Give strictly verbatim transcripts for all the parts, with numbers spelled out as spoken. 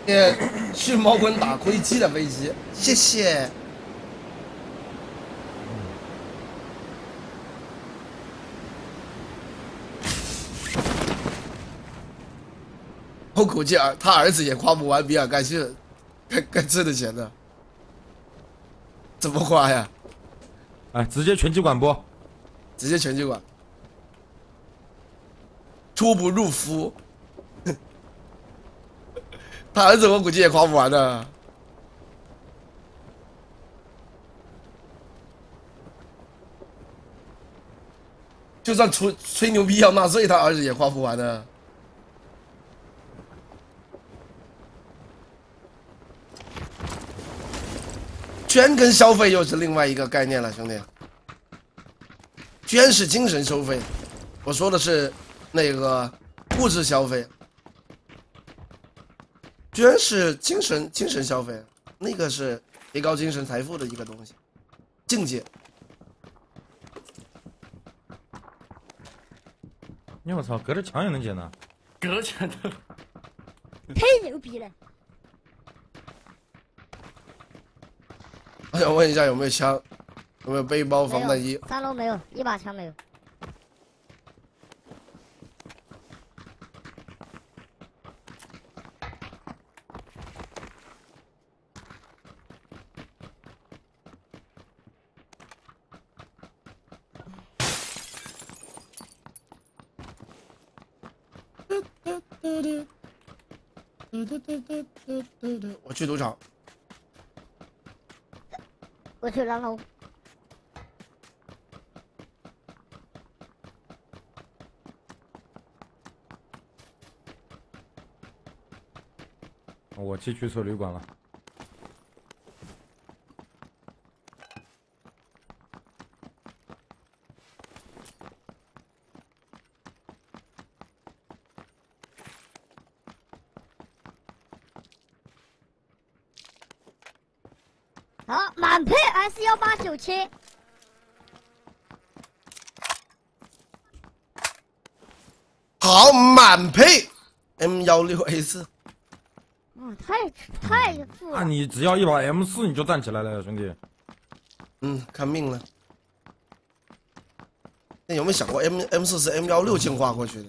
呃，迅猫滚打飞机的飞机，谢谢。我估计啊，他儿子也花不完比尔盖茨盖盖茨的钱的。怎么花呀？ 哎，直接拳击馆播， 直接拳击馆。出不入夫。他儿子我估计也花不完的。就算吹吹牛逼要纳税，他儿子也花不完的。捐跟消费又是另外一个概念了，兄弟。捐是精神收费，我说的是那个物质消费。捐是精神精神消费，那个是提高精神财富的一个东西，境界。 你我操，隔着墙也能捡呢？ 隔着墙的， 太牛逼了！ 我想问一下，有没有枪？有没有背包、防弹衣？ 三楼没有，一把枪没有。 我去赌场。 我去蓝楼。 我去去车旅馆了。 好，满配 S 幺八九七。 好，满配 M 幺六 A 四。 嗯，太太富了。 那你只要一把 M 四你就站起来了，兄弟。 嗯，看命了。那有没有想过 M M 四是 M 幺六进化过去的？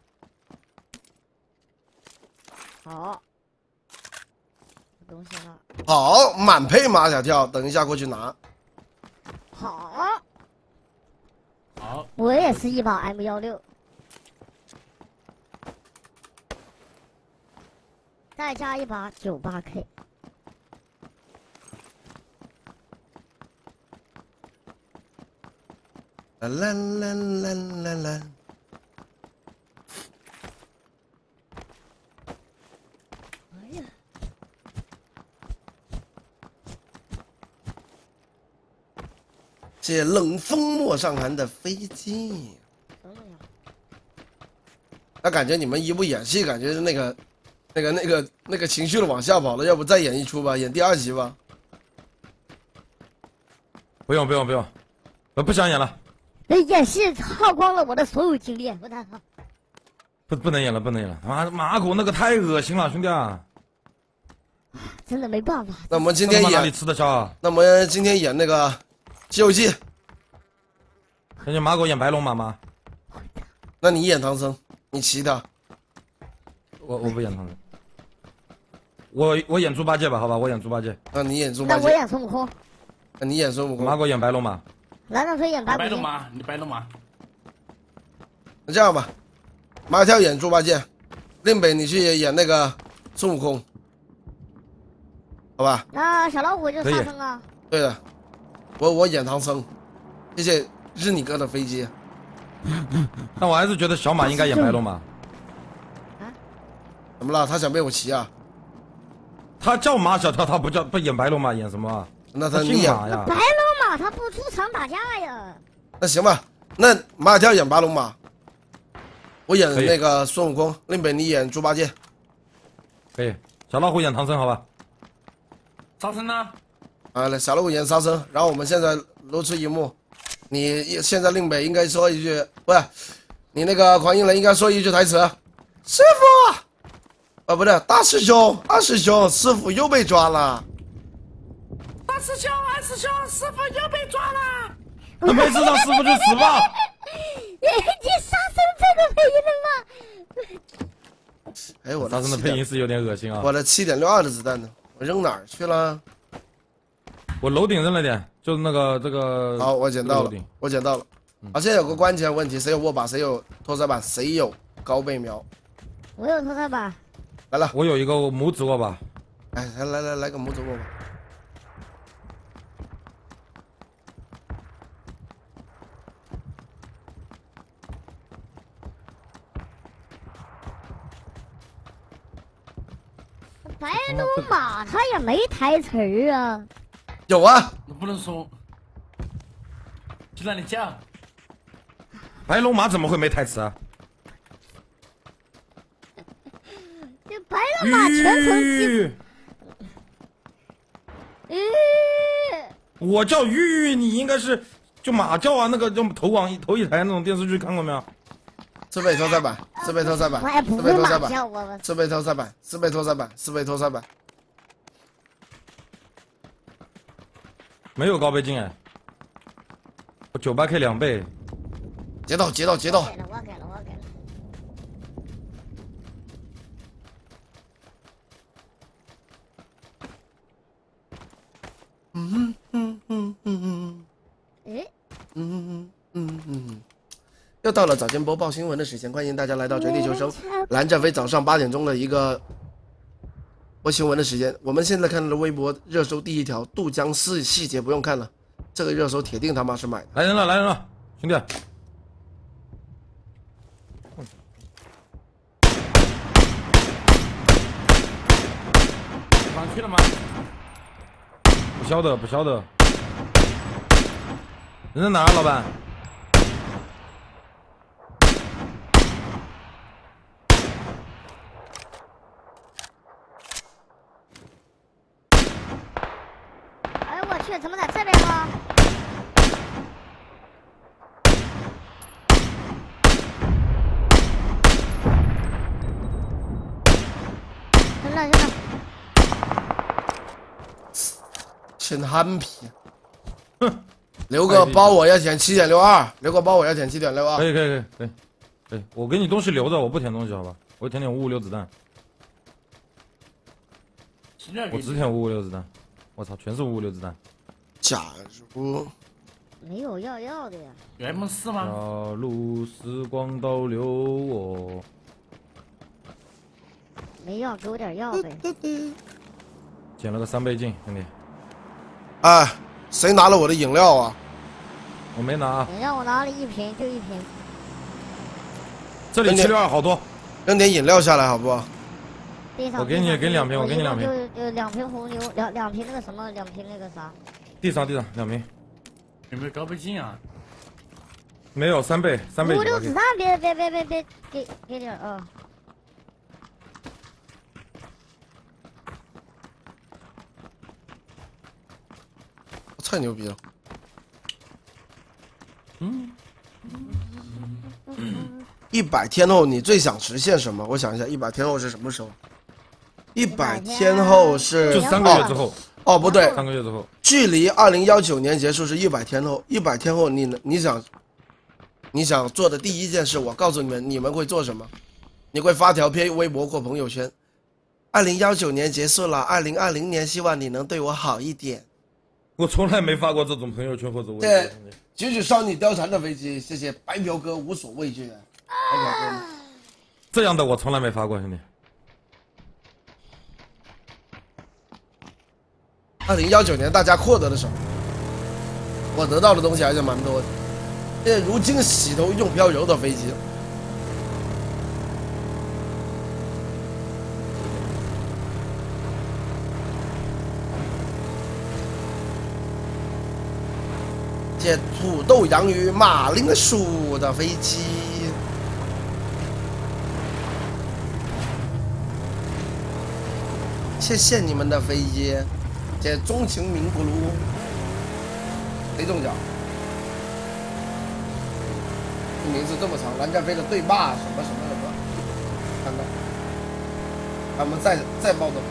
好，东西了。 好，满配马小跳，等一下过去拿。 好， 好， 我也是一把 M 幺六，再加一把九八 K。 啦啦啦啦啦啦。 哎呀， 这冷风陌上寒的飞机。 什么呀？ 那感觉你们一不演戏，感觉那个、那个、那个、那个情绪了往下跑了，要不再演一出吧，演第二集吧。 不用不用不用，我不想演了。 那演戏耗光了我的所有精力，我操！ 不不能演了不能演了，妈马狗那个太恶心了，兄弟啊！ 真的没办法。 那我们今天演哪里吃得消啊？ 那我们今天演那个《西游记》。 感觉马狗演白龙马吗？ 那你演唐僧，你骑他。 我我不演唐僧，我我演猪八戒吧，好吧，我演猪八戒。 那你演猪八戒。 那我演孙悟空。 那你演孙悟空。 马狗演白龙马。 蓝掌柜演白骨精。 白龙马，你白龙马。 那这样吧，马跳演猪八戒，令北你去演那个孙悟空，好吧？ 那小老虎就沙僧啊。 对的，我我演唐僧，谢谢日你哥的飞机。 但我还是觉得小马应该演白龙马。 啊？ 怎么了？他想被我骑啊？ 他叫马小跳，他不叫不演白龙马，演什么啊？ 那他他你演马呀？ 白龙马他不出场打架呀。 那行吧，那马小跳演白龙马，我演那个孙悟空，令北你演猪八戒。 可以，小老虎演唐僧，好吧？ 沙僧呢？ 啊，来，小老虎演沙僧，然后我们现在露出一幕，你现在令北应该说一句，不是，你那个狂鹰人应该说一句台词，师傅， 啊，不是大师兄，二师兄，师傅又被抓了。 大师兄，二师兄，师傅又被抓了。 那没事，让师傅去死吧。 你你杀生这个配音的吗？ 哎，我杀生的配音是有点恶心啊。 我的七点六二的子弹呢？我扔哪儿去了？ 我楼顶扔了点，就是那个这个。 好，我捡到了，我捡到了。 嗯、 好，现在有个关键问题，谁有握把，谁有拖塞板，谁有高倍瞄？ 我有拖塞板。 来了， 我有一个拇指握把。 哎，来来来，来个拇指握把。 白龙马他也没台词儿啊。 有啊， 不能说，就让你叫。 白龙马怎么会没台词啊？ 这白龙马全程记。嗯。 我叫玉玉，你应该是就马叫啊，那个就头往头一抬那种电视剧看过没有？ 四倍拖塞板，四倍拖塞板，四倍拖塞板，四倍拖塞板，四倍拖塞板，四倍拖塞板。 没有高倍镜哎，我九八 K 两倍。 截到，截到，截到。 我给了，我给了，我给了。 嗯嗯嗯嗯嗯。 诶。 嗯嗯嗯。又到了早间播报新闻的时间，欢迎大家来到绝地求生蓝战飞早上八点钟的一个播新闻的时间。我们现在看到的微博热搜第一条，渡江市细节不用看了，这个热搜铁定他妈是买的。 来人了，来人了，兄弟！ 上去了吗？ 不晓得，不晓得。人在哪儿，老板？ 去，怎么在这边呢？真的真的。 真憨皮。哼，刘哥包我要舔七点六二，刘哥包我要舔七点六二。 可以可以可以可以可以，我给你东西留着，我不舔东西，好吧？我舔点五五六子弹。我只舔五五六子弹。我操，全是五五六子弹。 假如没有要要的呀？ 有 M 四吗？ 小路时光倒流我。 没要，给我点药呗。 捡了个三倍镜，兄弟。 哎，谁拿了我的饮料啊？ 我没拿。 饮料我拿了一瓶，就一瓶。 这里七六二好多， 扔点饮料下来好不好？ 我给你给两瓶，我给你两瓶。 就就两瓶红牛，两两瓶那个什么，两瓶那个啥。 地上地上两瓶。 有没有高倍镜啊？ 没有，三倍三倍。 五六子弹，别别别别别，给给点啊！ 太牛逼了！ 嗯。 一百天后你最想实现什么？我想一下，一百天后是什么时候？一百天后是就三个月之后。 哦，不对， 三个月之后， 距离二零幺九年结束是一百天后。一百天后你，你你想，你想做的第一件事，我告诉你们，你们会做什么？你会发条片微博或朋友圈。二零幺九年结束了，二零二零年希望你能对我好一点。 我从来没发过这种朋友圈或者微博。 对，举举少女貂蝉的飞机，谢谢白嫖哥无所畏惧。白嫖哥， 这样的我从来没发过，兄弟。 二零幺九年大家获得了什么？我得到的东西还是蛮多的。现在如今洗头用飘柔的飞机，这土豆洋芋马铃薯的飞机，谢谢你们的飞机。这钟情名咕噜，谁中奖？这名字这么长，蓝战飞的对霸什么什么什么，看到。 咱们再再暴走。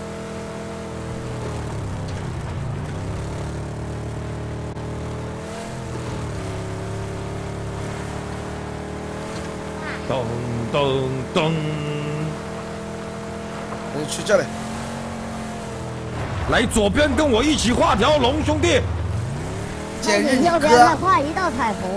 咚咚咚！ 你去这里， 来左边跟我一起画条龙，兄弟。 今日你要不要再画一道彩虹？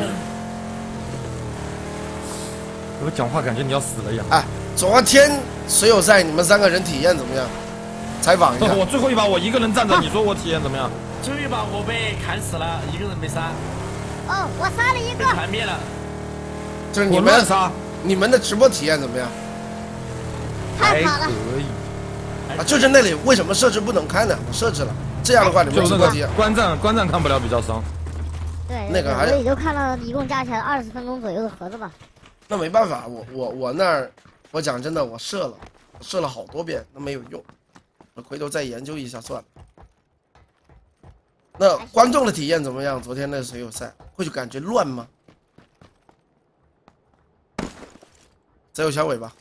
我讲话感觉你要死了一样。 哎，昨天水友赛你们三个人体验怎么样？采访一下。 我最后一把我一个人站着，你说我体验怎么样？ 最后一把我被砍死了，一个人没杀。 哦，我杀了一被个。 团灭了。 就是你们杀，你们的直播体验怎么样？ 太卡了。 可以。 啊，就是那里为什么设置不能开呢？我设置了，这样的话你们直播体验。 观战观战看不了比较伤。 对， 那个还我也就看了一共加起来二十分钟左右的盒子吧。 那没办法，我我我那儿，我讲真的，我设了，设了好多遍都没有用，我回头再研究一下算了。那观众的体验怎么样？昨天那水友赛会就感觉乱吗？谁有小尾巴？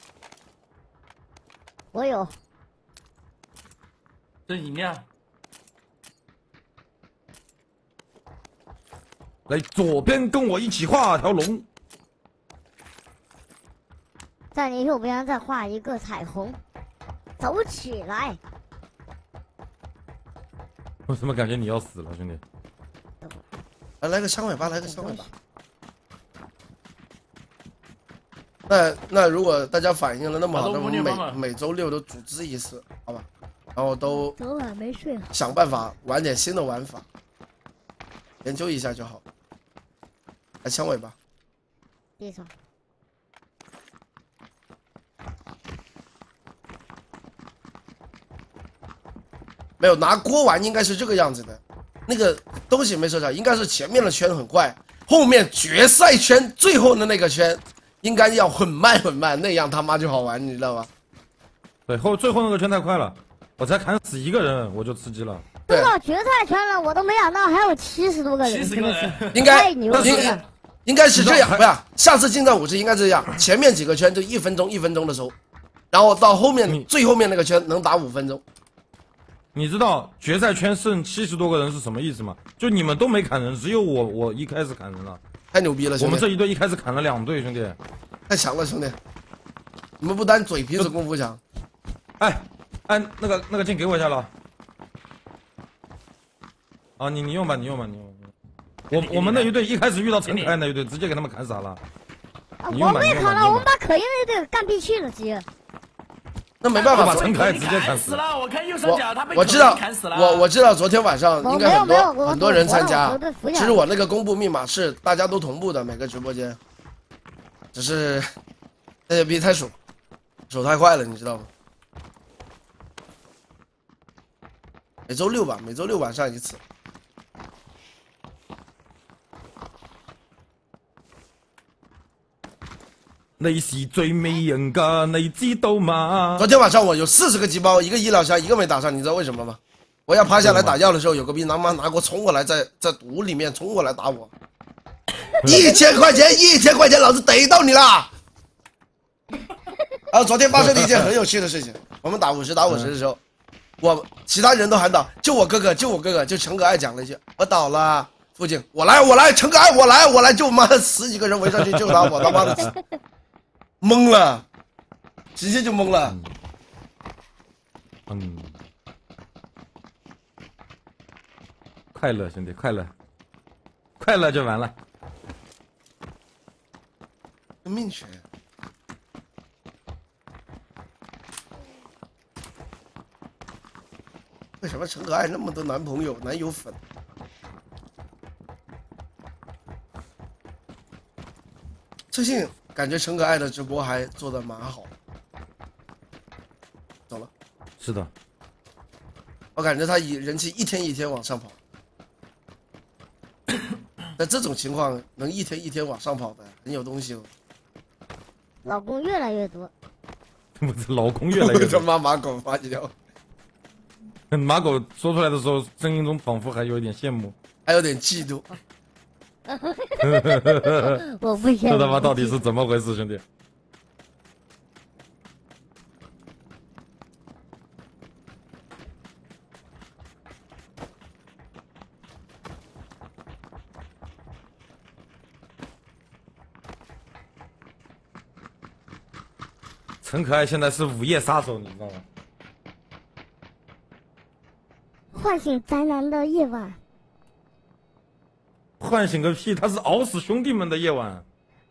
我有。 这饮料。 来左边跟我一起画条龙。 在你右边再画一个彩虹，走起来！ 我怎么感觉你要死了，兄弟？ 来来个香尾巴，来个香尾巴。那那如果大家反应了那么好，那我们每每周六都组织一次，好吧？然后都昨晚没睡好， 想办法玩点新的玩法，研究一下就好。来香尾巴， 地上。 没有拿锅玩，应该是这个样子的，那个东西没设上，应该是前面的圈很快，后面决赛圈最后的那个圈应该要很慢很慢，那样他妈就好玩，你知道吧？ 对，后最后那个圈太快了，我才砍死一个人我就吃鸡了。 都到决赛圈了，我都没想到还有七十多个人， 七十个人， 应该太牛了。 应该是这样，不是？下次进战五十应该这样，前面几个圈就一分钟一分钟的收，然后到后面最后面那个圈能打五分钟。 你知道决赛圈剩七十多个人是什么意思吗？就你们都没砍人，只有我我一开始砍人了， 太牛逼了！兄弟， 我们这一队一开始砍了两队，兄弟， 太强了，兄弟！你们不单嘴皮子功夫强， 哎哎，那个那个剑给我一下了。啊，你你用吧，你用吧，你用吧。我我们那一队一开始遇到陈可爱那一队，直接给他们砍傻了。 啊、我没砍了，我们把可英那队干闭去了，直接。 那没办法， 把陈可爱直接砍死了。我看右上角他被我知道， 砍死了。 我我知道，昨天晚上应该很多很多人参加。 其实我那个公布密码是大家都同步的，每个直播间。只是那些逼太手手太快了，你知道吗？每周六吧，每周六晚上一次。 你是最美人噶，你知道吗？ 昨天晚上我有四十个鸡包，一个医疗箱，一个没打上，你知道为什么吗？我要趴下来打药的时候，有个逼他妈拿过冲过来，在在毒里面冲过来打我，一千块钱，一千块钱，老子逮到你了！然后昨天发生了一件很有趣的事情，我们打五十打五十的时候，我其他人都喊倒，就我哥哥，就我哥哥，就陈可爱讲了一句，我倒了，父亲，我来，我来，陈可爱，我来，我来，就妈的十几个人围上去救他，我他妈的。懵了，直接就懵了。 嗯，快乐兄弟，快乐，快乐就完了。 命悬。为什么陈可爱那么多男朋友、男友粉？最近感觉陈可爱的直播还做的蛮好。走了。 是的。 我感觉他以人气一天一天往上跑。那这种情况能一天一天往上跑的，很有东西哦。 老公越来越多。 我这老公越来越多。 他妈马狗发几条。 马狗说出来的时候，声音中仿佛还有一点羡慕， 还有点嫉妒。 我不羡慕。 这他妈到底是怎么回事，兄弟？ 陈可爱现在是午夜杀手，你知道吗？ 唤醒宅男的夜晚。 唤醒个屁！他是熬死兄弟们的夜晚。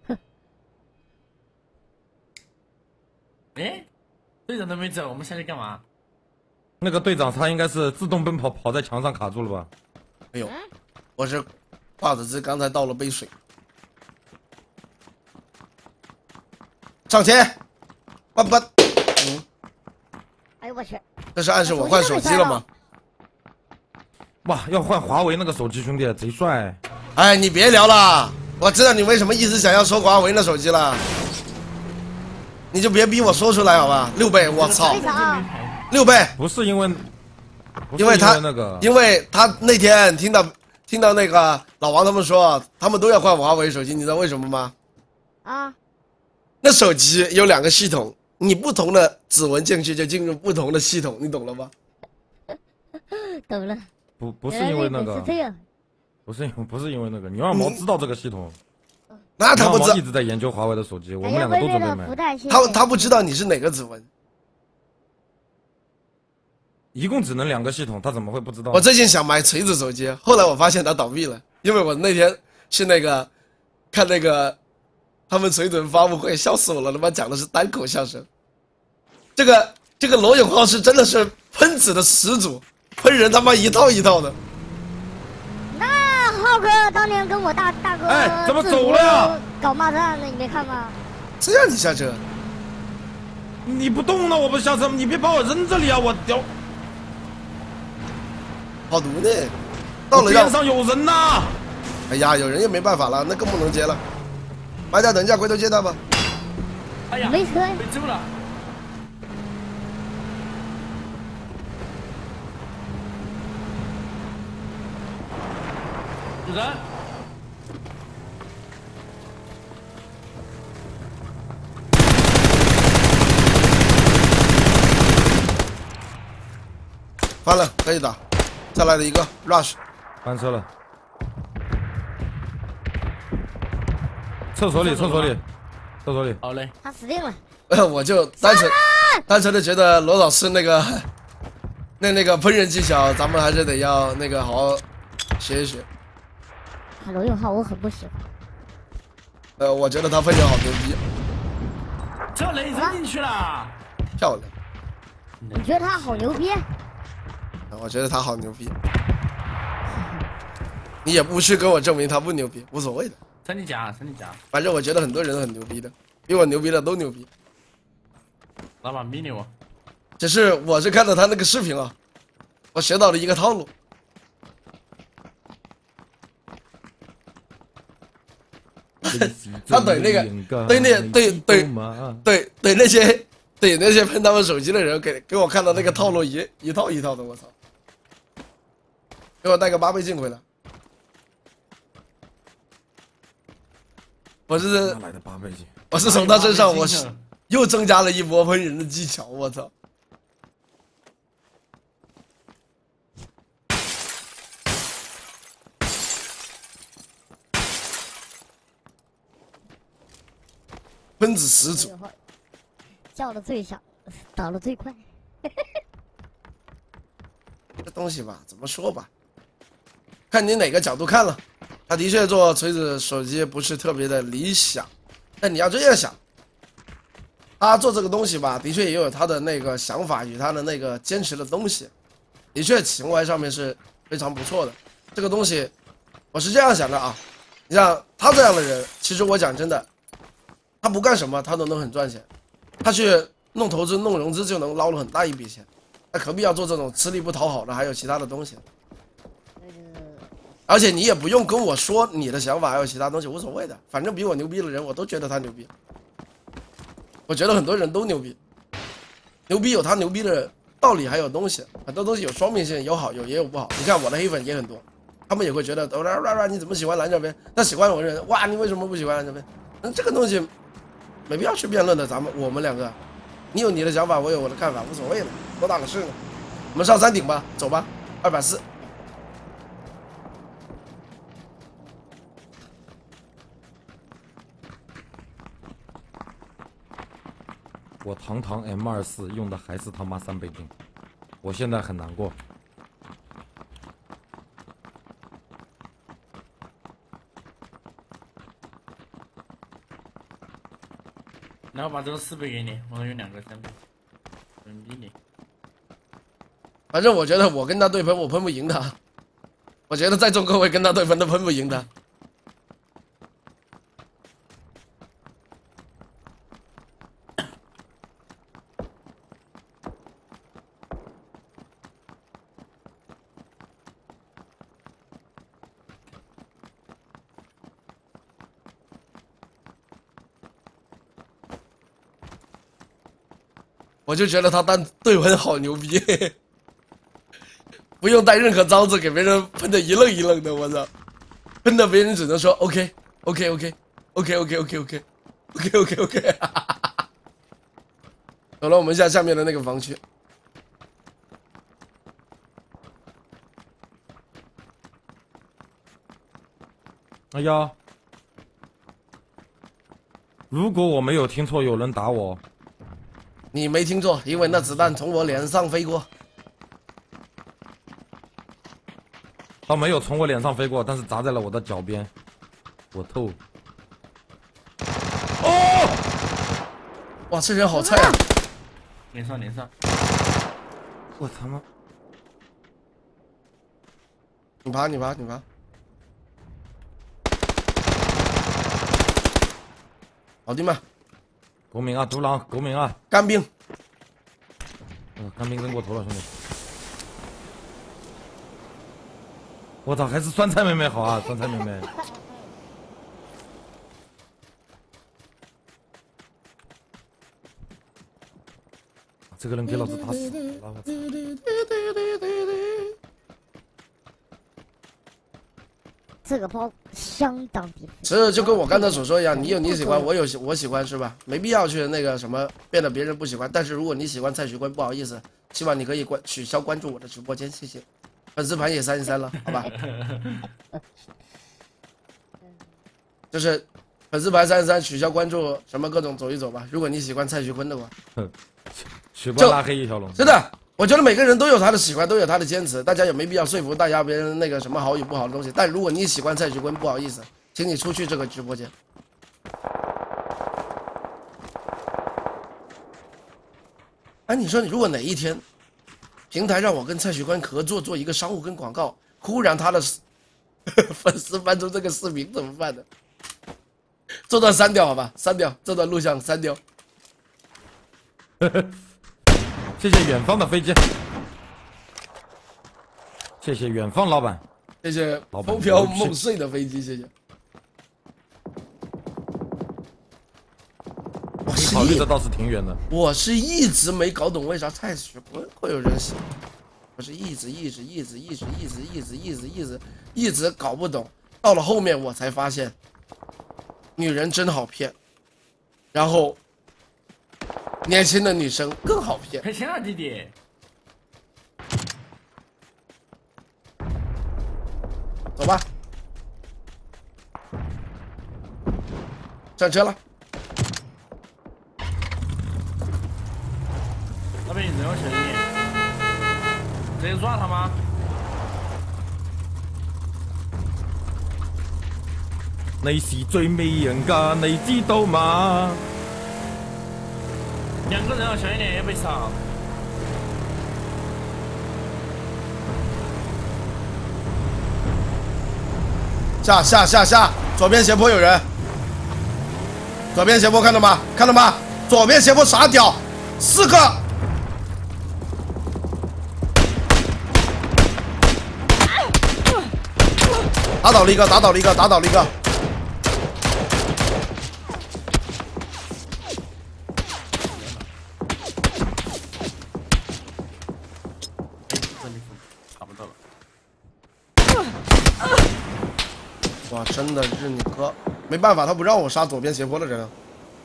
哎，队长都没走，我们下去干嘛？ 那个队长他应该是自动奔跑，跑在墙上卡住了吧？ 没有，我是挂着这刚才倒了杯水。上前，关关。嗯， 哎呦我去！ 这是暗示我换手机了吗？ 哇，要换华为那个手机，兄弟，贼帅！ 哎，你别聊了，我知道你为什么一直想要说华为的手机了，你就别逼我说出来好吧？六倍，我操，六倍， 不是因为，不是因为他那个， 因为他那天听到听到那个老王他们说，他们都要换华为手机，你知道为什么吗？ 啊， 那手机有两个系统，你不同的指纹进去就进入不同的系统，你懂了吗？ 懂了。 不不是因为那个。 是这样。 不是因为不是因为那个，牛二毛知道这个系统， 那他不知道， 一直在研究华为的手机，我们两个都准备买。 他他不知道你是哪个指纹， 一共只能两个系统，他怎么会不知道？ 我最近想买锤子手机，后来我发现它倒闭了，因为我那天去那个看那个他们锤子发布会，笑死我了，他妈讲的是单口相声。这个这个罗永浩是真的是喷子的始祖，喷人他妈一套一套的。 浩哥当年跟我大大哥哎，怎么走了呀？ 搞骂战的，你没看吗？ 谁让你下车？ 你不动了，我不下车，你别把我扔这里啊！我屌， 好毒呢！到了边上有人呐！ 哎呀，有人也没办法了，那更不能接了。马甲，等一下，回头接他吧。 哎呀， 没车， 被救了。有人。 翻了，可以打。再来的一个 rush， 翻车了。厕所里，厕所里，厕所里。 好嘞， 他死定了。 我就单纯单纯的觉得罗老师那个那那个烹饪技巧，咱们还是得要那个好好学一学。 罗永浩我很不喜欢。 呃，我觉得他分享好牛逼。 这雷扔进去了， 漂亮。 你觉得他好牛逼？ 我觉得他好牛逼。你也不去跟我证明他不牛逼，无所谓的。 真的假？真的假？ 反正我觉得很多人都很牛逼的，比我牛逼的都牛逼。 老板逼你我。 只是我是看到他那个视频啊，我学到了一个套路。他怼那个对那对对对对那些对那些喷他们手机的人，给给我看到那个套路一一套一套的，我操！给我带个八倍镜回来。我是哪来的八倍镜？ 我是从他身上，我是又增加了一波喷人的技巧，我操！喷子始祖， 叫的最响，倒的最快。 这东西吧，怎么说吧，看你哪个角度看了。他的确做锤子手机不是特别的理想，但你要这样想，他做这个东西吧，的确也有他的那个想法与他的那个坚持的东西，的确情怀上面是非常不错的。这个东西，我是这样想的啊，你像他这样的人，其实我讲真的。他不干什么，他都能很赚钱。他去弄投资、弄融资就能捞了很大一笔钱，那何必要做这种吃力不讨好的？还有其他的东西。而且你也不用跟我说你的想法，还有其他东西，无所谓的。反正比我牛逼的人，我都觉得他牛逼。我觉得很多人都牛逼，牛逼有他牛逼的道理，还有东西。很多东西有双面性，有好有也有不好。你看我的黑粉也很多，他们也会觉得，你怎么喜欢蓝这边？那喜欢我的人，哇，你为什么不喜欢蓝这边？那这个东西。没必要去辩论的，咱们我们两个，你有你的想法，我有我的看法，无所谓的，多大个事呢？我们上山顶吧，走吧，二百四。 我堂堂 M 二四用的还是他妈三倍镜，我现在很难过。 然后把这个四倍给你，我有两个三倍，嗯，比你。 反正我觉得我跟他对喷，我喷不赢他。我觉得在座各位跟他对喷都喷不赢他。我就觉得他当对喷好牛逼，不用带任何招子，给别人喷的一愣一愣的，我操，喷的别人只能说 OK OK OK OK OK OK OK OK OK OK， 走了，我们下下面的那个房区。 哎呀，如果我没有听错，有人打我。 你没听错，因为那子弹从我脸上飞过。 他没有从我脸上飞过，但是砸在了我的脚边，我透。哦！ 哇，这人好菜啊！ 连上连上！ 我他妈！ 你爬，你爬，你爬！好的嘛。 国民啊，独狼，国民啊， 干兵。 嗯，干兵扔过头了，兄弟。我操，还是酸菜妹妹好啊，酸菜妹妹。这个人给老子打死了，我操！ 这个包相当的， 这就跟我刚才所说一样，你有你喜欢，我有我喜欢，是吧？没必要去那个什么变得别人不喜欢。但是如果你喜欢蔡徐坤，不好意思，希望你可以关取消关注我的直播间，谢谢。粉丝盘也删一删了，好吧？就是粉丝盘删一删，取消关注，什么各种走一走吧。如果你喜欢蔡徐坤的话， 许光拉黑一条龙， 真的。我觉得每个人都有他的喜欢，都有他的坚持，大家也没必要说服大家别人那个什么好与不好的东西。但如果你喜欢蔡徐坤，不好意思，请你出去这个直播间。哎，你说你如果哪一天平台让我跟蔡徐坤合作做一个商务跟广告，忽然他的粉丝翻出这个视频怎么办呢？这段删掉好吧，删掉这段录像删掉。 谢谢远方的飞机，谢谢远方老板， 谢谢风飘梦碎的飞机，谢谢。我你考虑的倒是挺远的。 我是一直没搞懂为啥蔡徐坤会有人喜欢，我是一直一直一直一直一直一直一直一直一直搞不懂，到了后面我才发现，女人真好骗，然后。年轻的女生更好骗。 赔钱啊，弟弟！ 走吧，上车了。 那边你人要小心点，直接抓他吗？ 你是最美人噶，你知道嗎？ 两个人要小心点，要被杀。 下下下下，左边斜坡有人，左边斜坡看到吗？看到吗？左边斜坡傻屌，四个。打倒了一个，打倒了一个，打倒了一个。哇，真的是你哥，没办法，他不让我杀左边斜坡的人。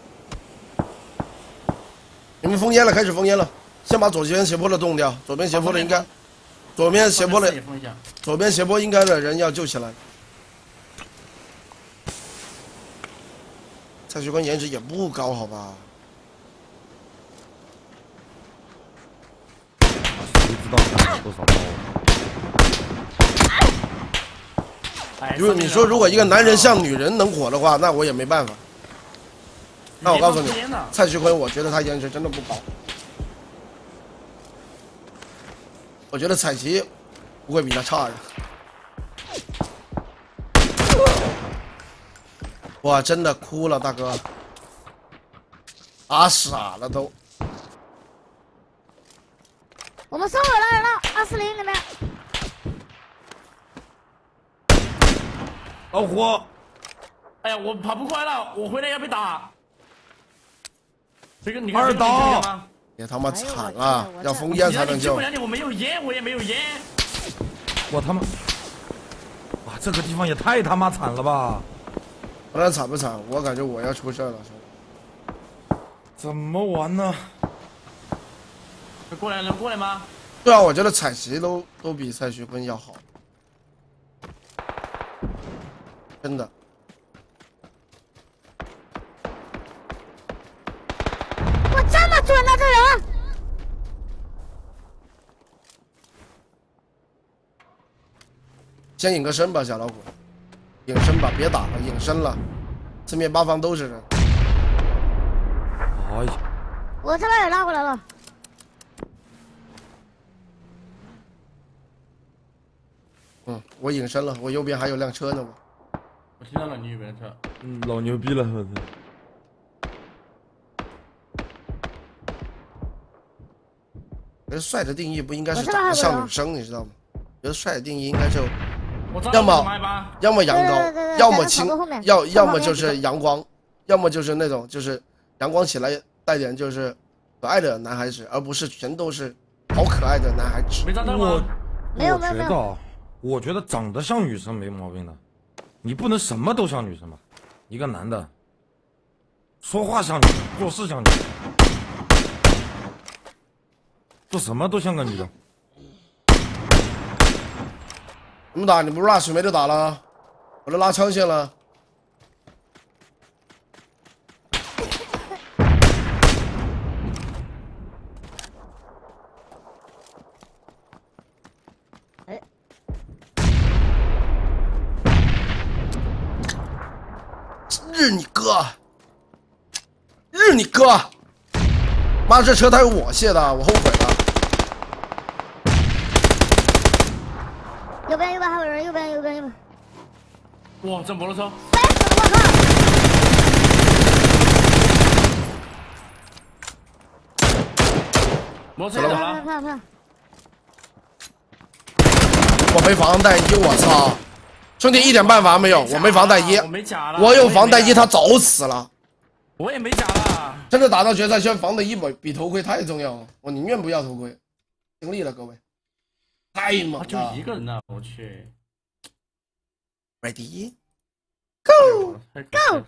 你们封烟了，开始封烟了，先把左边斜坡的动掉，左边斜坡的应该，左边斜坡的，左边斜坡应该的人要救起来。蔡徐坤颜值也不高，好吧？ 多少刀？ 如果你说如果一个男人像女人能火的话，那我也没办法。那我告诉你，蔡徐坤，我觉得他颜值真的不高。我觉得彩旗不会比他差的。哇，真的哭了，大哥，打傻了都。 我们收尾了，了二四零里面。 老虎， 哎呀，我跑不快了，我回来要被打。这个你看二刀， 也他妈惨了，要封烟才能救。 不然你我没有烟，我也没有烟。 我他妈，哇，这个地方也太他妈惨了吧！ 不然惨不惨？我感觉我要出事了。 怎么玩呢？ 过来能过来吗？ 对啊，我觉得彩旗都都比蔡徐坤要好，真的。 我这么准的这人， 先隐个身吧，小老虎，隐身吧，别打了，隐身了，四面八方都是人。 哎呀， 我这边也拉过来了。 嗯，我隐身了，我右边还有辆车呢，我。 我听到了你右边的车。 嗯，老牛逼了，我操！ 我觉得帅的定义不应该是长得像女生，你知道吗？我觉得帅的定义应该就， 我要么要么阳高，要么清，要要么就是阳光，要么就是那种就是阳光起来带点就是可爱的男孩子，而不是全都是好可爱的男孩子。 没长到我吗？ 没有没有没有。 我觉得，我觉得长得像女生没毛病的，你不能什么都像女生吧？一个男的，说话像女生，做事像女生。做什么都像个女的。 怎么打？你不是拉水没得打了？我这拉枪线了。 哎， 日你哥！日你哥！妈，这车胎是我卸的，我后悔了。 右边右边还有人，右边右边右边。 哇，这摩托车！ 哎，我靠！ 摩托车走了。 看看看。 我没防弹衣，我操！兄弟一点办法没有，我没防弹衣， 我没甲了。 我有防弹衣，他早死了。 我也没甲了。 真的打到决赛圈，防弹衣比比头盔太重要了，我宁愿不要头盔。尽力了，各位。太猛了！ 就一个人呢，我去。 Ready, go go！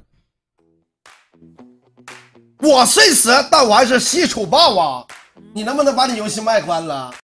我虽死，但我还是西楚霸王。你能不能把你游戏麦关了？